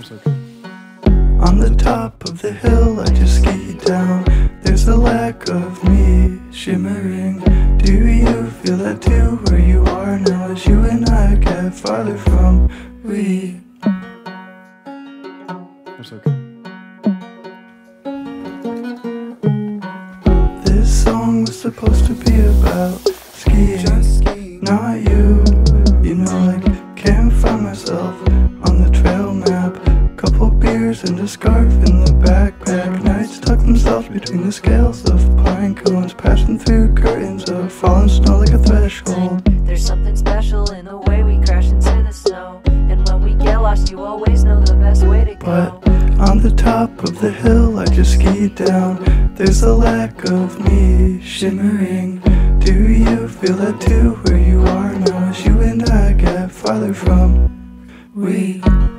On the top of the hill I just skied down. There's a lack of me shimmering. Do you feel that too where you are now, as you and I get farther from we? This song was supposed to be about skiing, not you. You know, like, can't find myself on the trail map. Couple beers and a scarf in the backpack. Nights tuck themselves between the scales of pine cones, passing through curtains of fallen snow like a threshold. There's something special in the way we crash into the snow, and when we get lost you always know the best way to go. But on the top of the hill I just skied down. There's a lack of me shimmering. Do you feel that too where you are now, as you and I get farther from we?